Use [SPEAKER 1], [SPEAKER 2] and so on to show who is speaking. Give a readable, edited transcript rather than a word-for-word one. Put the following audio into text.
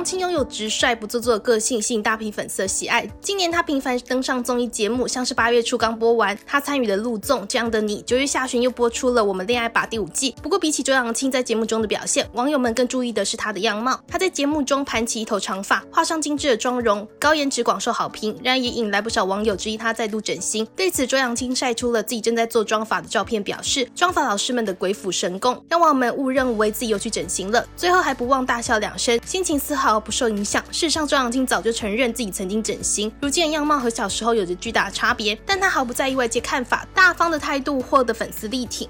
[SPEAKER 1] 扬青拥有直率不做作的个性，吸引大批粉丝的喜爱。今年他频繁登上综艺节目，像是8月初刚播完他参与的陆综《这样的你》，9月下旬又播出了《我们恋爱吧》第5季。不过比起周扬青在节目中的表现，网友们更注意的是他的样貌。他在节目中盘起一头长发，画上精致的妆容，高颜值广受好评，然也引来不少网友质疑他再度整形。对此，周扬青晒出了自己正在做妆发的照片，表示妆发老师们的鬼斧神工，让网友们误认为自己又去整形了。最后还不忘大笑2声，心情丝毫不受影响。事实上，周扬青早就承认自己曾经整形，如今的样貌和小时候有着巨大的差别，但他毫不在意外界看法，大方的态度获得粉丝力挺。